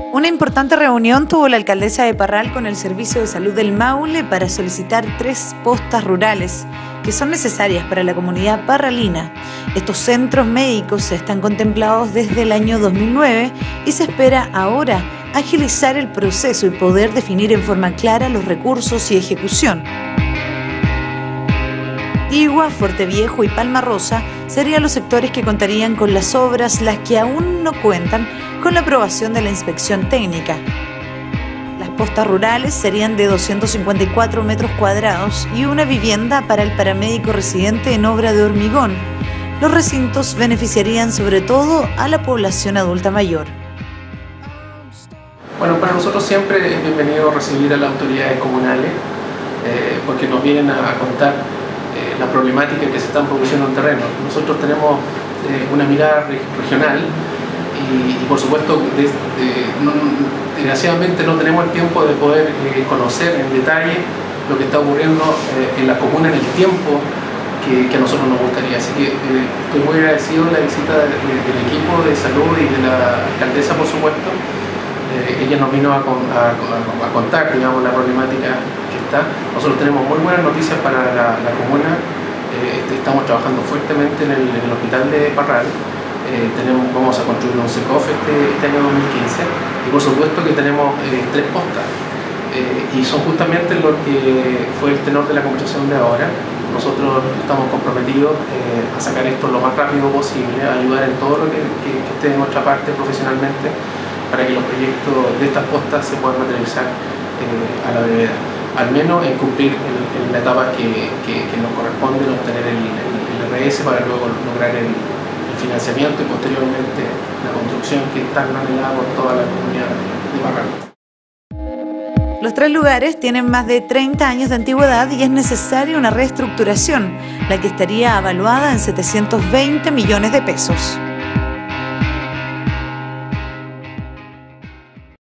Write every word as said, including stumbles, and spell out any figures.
Una importante reunión tuvo la alcaldesa de Parral con el Servicio de Salud del Maule para solicitar tres postas rurales que son necesarias para la comunidad parralina. Estos centros médicos están contemplados desde el año dos mil nueve y se espera ahora agilizar el proceso y poder definir en forma clara los recursos y ejecución. Igua, Fuerte Viejo y Palma Rosa serían los sectores que contarían con las obras, las que aún no cuentan con la aprobación de la inspección técnica. Las postas rurales serían de doscientos cincuenta y cuatro metros cuadrados y una vivienda para el paramédico residente en obra de hormigón. Los recintos beneficiarían sobre todo a la población adulta mayor. Bueno, para nosotros siempre es bienvenido recibir a las autoridades comunales eh, porque nos vienen a contar eh, la problemática que se están produciendo en terreno. Nosotros tenemos eh, una mirada regional y, y por supuesto, de, de, no, desgraciadamente no tenemos el tiempo de poder eh, conocer en detalle lo que está ocurriendo eh, en la comuna en el tiempo que, que a nosotros nos gustaría. Así que eh, estoy muy agradecido de la visita de, de, del equipo de salud y de la alcaldesa, por supuesto. Eh, ella nos vino a, a, a contar, digamos, la problemática que está. Nosotros tenemos muy buenas noticias para la, la comuna. Eh, estamos trabajando fuertemente en el, en el hospital de Parral. Eh, tenemos, vamos a construir un SECOF este, este año dos mil quince y por supuesto que tenemos eh, tres postas eh, y son justamente lo que fue el tenor de la conversación de ahora. Nosotros estamos comprometidos eh, a sacar esto lo más rápido posible, a ayudar en todo lo que, que, que esté de nuestra parte profesionalmente para que los proyectos de estas postas se puedan materializar eh, a la brevedad, al menos en cumplir el, el, la etapa que, que, que nos corresponde, obtener el, el, el R S para luego lograr el financiamiento y posteriormente la construcción que está anhelada por toda la comunidad de Parral. Los tres lugares tienen más de treinta años de antigüedad y es necesaria una reestructuración, la que estaría avaluada en setecientos veinte millones de pesos.